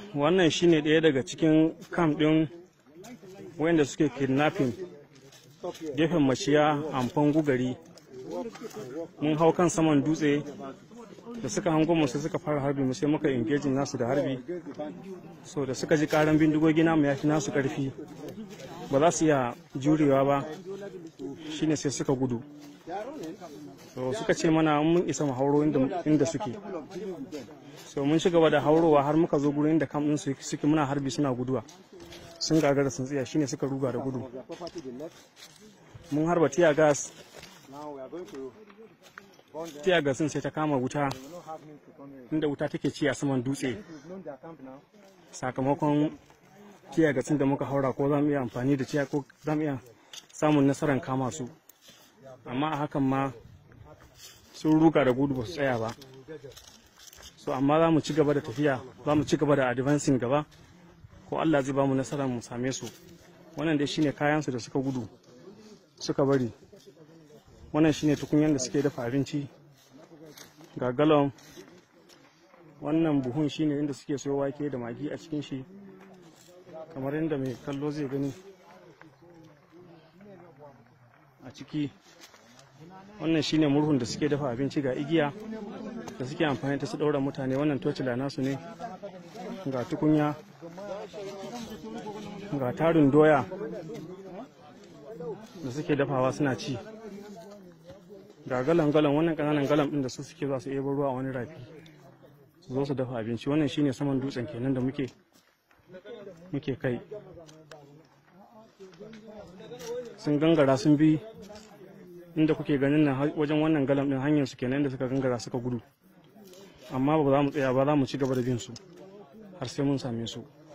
wannan shine ɗaya daga cikin camp ɗin wayanda suke kidnapping gefen maciya amfan gugari. Mun hau kan saman dutse da suka hango mu sai suka fara harbi mu sai muka engaging nasu da harbi, so da suka ji karan bindigogi namu ya fi nasu karfi ba za su iya jurewa ba, shine sai suka gudu. So suka ce mana mun isa mu hauro inda suke, so mun ci gaba da haurowa har muka zo gurin da kam din su suke, muna harbi suna guduwa, sun gagara sun tsaya, shine suka ruga da gudu. Mun harba tear gas, tear gas sai ta kama wuta inda wuta take ci a saman dutse. Sakamakon tear gas da muka haura, ko za mu iya amfani da tear, ko za mu iya samun nasarar kama su, amma a hakan ma sun ruga da gudu ba su tsaya ba. So amma za mu ci gaba da tafiya, za mu ci gaba da advancing gaba, ko Allah zai ba mu nasarar mu same su. Wannan dai shine kayan su da suka gudu suka bari. Wannan shine tukunyan da suke dafa abinci, ga galon. Wannan buhun shine inda suke soyo wake da magi a cikin shi, kamar yadda mai kallo zai gani a ciki. Wannan shine murhun da suke dafa abinci, ga igiya da suke amfani da su ɗaura mutane. Wannan tocila nasu ne, ga tukunya, ga tarin doya da suke dafawa suna ci, ga galan. Wannan ƙananan galan ɗin da su suke za su ebo ruwa a wani rafi su zo su dafa abinci. Wannan shine saman dutsen kenan da muke kai. Sun gangara sun bi inda kuke ganin nan wajen wannan galam ɗin, hanyar su kenan da suka gangara suka gudu, amma ba za mu tsaya ba, za mu ci gaba da bin su har sai mun same su.